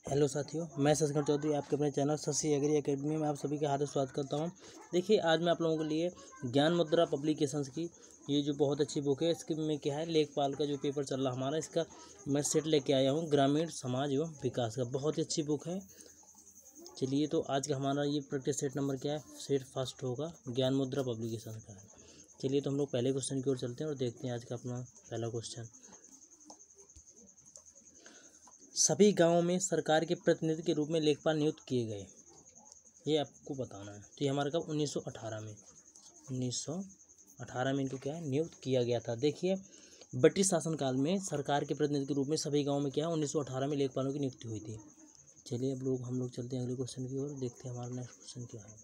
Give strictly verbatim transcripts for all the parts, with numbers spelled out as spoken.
Hello साथियों, मैं शशिकांत चौधरी आपके अपने चैनल शशि एग्री एकेडमी में आप सभी का हार्दिक स्वागत करता हूं। देखिए, आज मैं आप लोगों के लिए ज्ञान मुद्रा पब्लिकेशंस की ये जो बहुत अच्छी बुक है, इसके में क्या है, लेखपाल का जो पेपर चल रहा हमारा, इसका मैं सेट लेके आया हूं, ग्रामीण समाज एवं विकास का। बहुत ही अच्छी बुक है। चलिए, तो आज का हमारा ये प्रैक्टिस सेट नंबर क्या है, सेट फर्स्ट होगा, ज्ञान मुद्रा पब्लिकेशन का है। चलिए, तो हम लोग पहले क्वेश्चन की ओर चलते हैं और देखते हैं आज का अपना पहला क्वेश्चन। सभी गांवों में सरकार के प्रतिनिधि के रूप में लेखपाल नियुक्त किए गए, ये आपको बताना है। तो ये हमारा कब, उन्नीस सौ अठारह में उन्नीस सौ अठारह में इनको क्या है, नियुक्त किया गया था। देखिए, ब्रिटिश शासनकाल में सरकार के प्रतिनिधि के रूप में सभी गांवों में क्या है, उन्नीस सौ अठारह में लेखपालों की नियुक्ति हुई थी। चलिए, अब लोग हम लोग चलते हैं अगले क्वेश्चन की ओर, देखते हैं हमारा नेक्स्ट क्वेश्चन क्या है।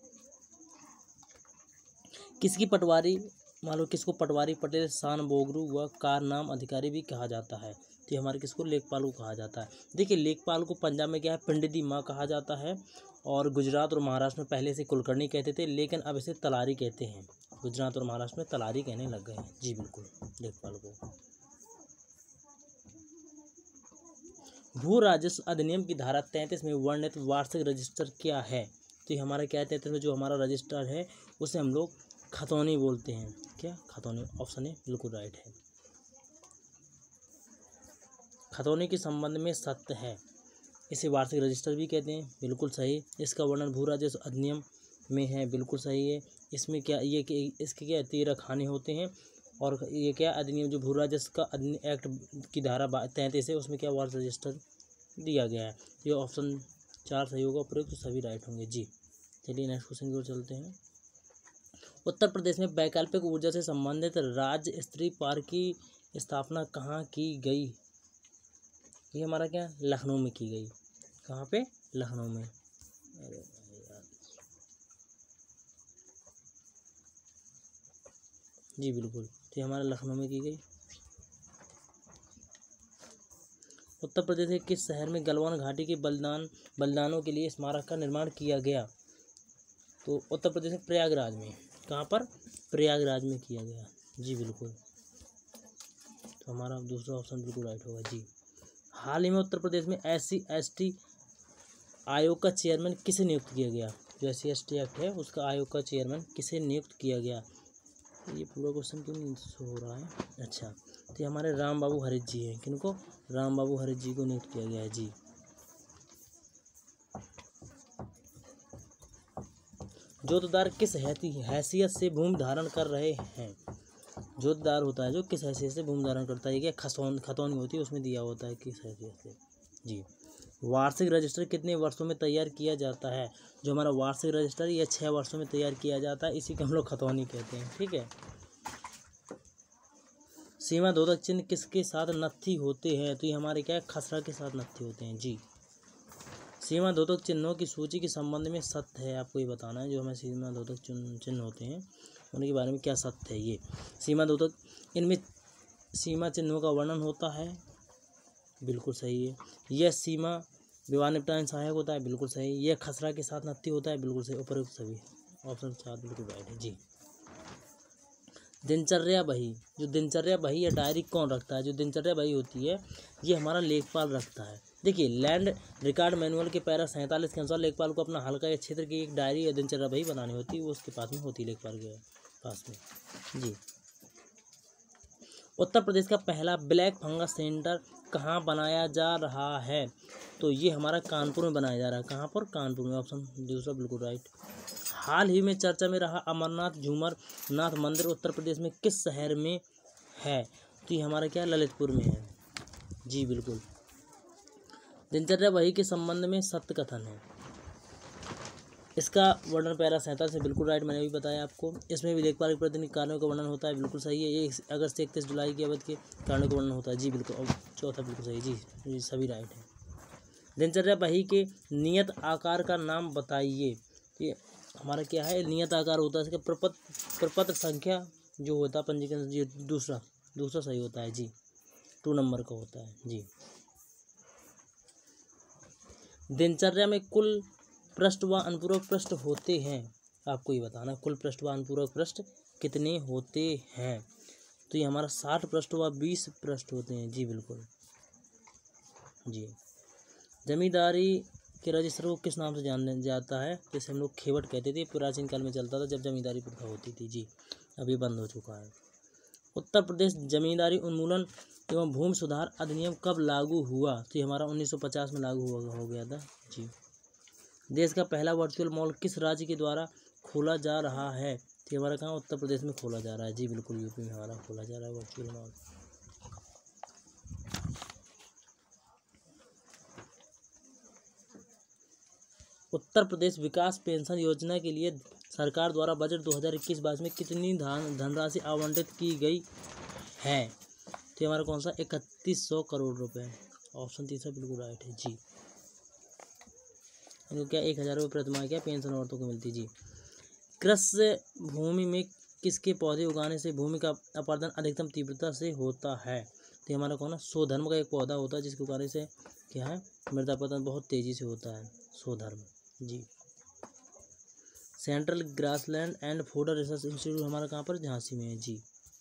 किसकी पटवारी, मान लो किसको पटवारी, पटेल, शान बोगरू व कारनाम अधिकारी भी कहा जाता है। तो ये हमारे किसको, लेखपाल को कहा जाता है। देखिए, लेखपाल को पंजाब में क्या है, पिंड दी माँ कहा जाता है, और गुजरात और महाराष्ट्र में पहले से कुलकर्णी कहते थे, लेकिन अब इसे तलारी कहते हैं। गुजरात और महाराष्ट्र में तलारी कहने लग गए हैं। जी बिल्कुल, लेखपाल को। भू राजस्व अधिनियम की धारा तैंतीस में वर्णित वार्षिक रजिस्टर क्या है। तो ये हमारा क्या है, तैंतीस में जो हमारा रजिस्टर है उसे हम लोग खतौनी बोलते हैं। क्या, खतौनी। ऑप्शन ए बिल्कुल राइट है। खतौनी के संबंध में सत्य है, इसे वार्षिक रजिस्टर भी कहते हैं। बिल्कुल सही। इसका वर्णन भू राजस्व अधिनियम में है। बिल्कुल सही है। इसमें क्या, ये इसके क्या तेरह खाने होते हैं, और ये क्या अधिनियम जो भू राजस्व का एक्ट की धारा तैंतीस है, उसमें क्या वार्षिक रजिस्टर दिया गया है। ये ऑप्शन चार सही होगा, प्रयुक्त तो सभी राइट होंगे। जी, चलिए नेक्स्ट क्वेश्चन की ओर चलते हैं। उत्तर प्रदेश में वैकल्पिक ऊर्जा से संबंधित राज्य स्तरीय पार्क की स्थापना कहाँ की गई। ये हमारा क्या, लखनऊ में की गई। कहाँ पे, लखनऊ में। अरे यार, जी बिल्कुल, तो हमारा लखनऊ में की गई। उत्तर प्रदेश के किस शहर में गलवान घाटी के बलिदान बलिदानों के लिए स्मारक का निर्माण किया गया। तो उत्तर प्रदेश में प्रयागराज में। कहाँ पर, प्रयागराज में किया गया। जी बिल्कुल, तो हमारा दूसरा ऑप्शन बिल्कुल राइट होगा। जी, हाल ही में उत्तर प्रदेश में एस सी एस टी आयोग का चेयरमैन किसे नियुक्त किया गया। जो S C S T act है उसका आयोग का चेयरमैन किसे नियुक्त किया गया। ये पूरा क्वेश्चन क्यों नहीं शो हो रहा है। अच्छा, तो ये हमारे राम बाबू हरित जी हैं। किनको, राम बाबू हरित जी को नियुक्त किया गया है। जी, जोतदार किस हैसियत से भूमि धारण कर रहे हैं। जोतदार होता है जो किस हैसियत से भूमि धारण करता है। क्या, खसौन खतौनी होती है, उसमें दिया होता है किस हैसियत से। जी, वार्षिक रजिस्टर कितने वर्षों में तैयार किया जाता है। जो हमारा वार्षिक रजिस्टर ये छः वर्षों में तैयार किया जाता है, इसी को हम लोग खतौनी कहते हैं। ठीक है। सीमा दोधक चिन्ह किसके साथ नत्थी होते हैं। तो ये हमारे क्या है, खसरा के साथ नत्थी होते हैं। जी, सीमा दोधक चिन्हों की सूची के संबंध में सत्य है, आपको ये बताना है। जो हमें सीमा दोधक चिन्ह होते हैं उनके बारे में क्या सत्य है। ये सीमा दोधक, इनमें सीमा चिन्हों का वर्णन होता है। बिल्कुल सही है। यह सीमा विवाद निपटान सहायक होता है। बिल्कुल सही। यह खसरा के साथ नत्थी होता है। बिल्कुल सही, उपयुक्त सभी। ऑप्शन चार बिल्कुल राइट है। जी, दिनचर्या बही, जो दिनचर्या बही या डायरी कौन रखता है। जो दिनचर्या बही होती है ये हमारा लेखपाल रखता है। देखिए, लैंड रिकॉर्ड मैनुअल के पैरा सैंतालीस के अनुसार लेखपाल को अपना हल्का या क्षेत्र की एक डायरी या दिनचर्या बही बनानी होती है, वो उसके पास में होती है, लेखपाल के पास में। जी, उत्तर प्रदेश का पहला ब्लैक फंगस सेंटर कहाँ बनाया जा रहा है। तो ये हमारा कानपुर में बनाया जा रहा है। कहाँ पर, कानपुर में। ऑप्शन दूसरा बिल्कुल राइट। हाल ही में चर्चा में रहा अमरनाथ झूमर नाथ मंदिर उत्तर प्रदेश में किस शहर में है। तो ये हमारा क्या, ललितपुर में है। जी बिल्कुल। दिनचर्या बही के संबंध में सत्य कथन है, इसका वर्णन पैरा सैंतालीस से बिल्कुल राइट, मैंने भी बताया आपको। इसमें भी लेखपाल के प्रतिनिधि कारणों का वर्णन होता है। बिल्कुल सही है। एक अगस्त से इकतीस जुलाई की अवधि के कारणों का वर्णन होता है। जी बिल्कुल, और चौथा बिल्कुल सही। जी, जी सभी राइट है। दिनचर्या बही के नियत आकार का नाम बताइए। ये हमारा क्या है, नियत आकार होता है इसका प्रपत्र प्रपत्र संख्या जो होता है पंजीकरण, जी दूसरा दूसरा सही होता है। जी, टू नंबर का होता है। जी, दिनचर्या में कुल पृष्ठ व अनुपूरक पृष्ठ होते हैं, आपको ये बताना। कुल पृष्ठ व अनुपूरक पृष्ठ कितने होते हैं। तो ये हमारा साठ पृष्ठ व बीस पृष्ठ होते हैं। जी बिल्कुल। जी, जमींदारी के रजिस्टर को किस नाम से जाना जाता है? जैसे हम लोग खेवट कहते थे, प्राचीन काल में चलता था जब जमींदारी प्रथा होती थी जी, अभी बंद हो चुका है। उत्तर प्रदेश जमींदारी उन्मूलन एवं भूमि सुधार अधिनियम कब लागू हुआ? तो ये हमारा उन्नीस सौ पचास में लागू हो, हो गया था जी। देश का पहला वर्चुअल मॉल किस राज्य के द्वारा खोला जा रहा है? तो ये हमारा कहाँ उत्तर प्रदेश में खोला जा रहा है जी, बिल्कुल यूपी में हमारा खोला जा रहा है वर्चुअल मॉल। उत्तर प्रदेश विकास पेंशन योजना के लिए सरकार द्वारा बजट दो हज़ार इक्कीस बाईस में कितनी धन धनराशि आवंटित की गई है? तो हमारा कौन सा इकतीस सौ करोड़ रुपए, ऑप्शन तीसरा बिल्कुल राइट है जी। इनको क्या एक हज़ार रुपये प्रतिमाह क्या पेंशन औरतों को मिलती जी। कृषि भूमि में किसके पौधे उगाने से भूमि का अपरदन अधिकतम तीव्रता से होता है? तो हमारा कौन है सोधर्म का एक पौधा होता है जिसके उगाने से क्या है मृदा अपरदन बहुत तेजी से होता है, Sodharm ji. Central grassland and food research institute हमारा कहाँ पर झांसी में है जी।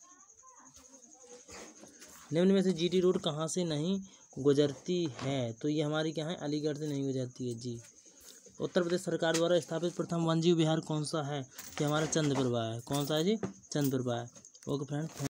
निम्न में से जीटी रोड कहाँ से नहीं गुजरती है? तो ये हमारी क्या है अलीगढ़ से नहीं गुजरती है जी। उत्तर प्रदेश सरकार द्वारा स्थापित प्रथम वन्यजीव विहार कौन सा है? कि हमारा चंद्र प्रभा है। कौन सा है जी? चंद्र प्रभा है। Okay friends.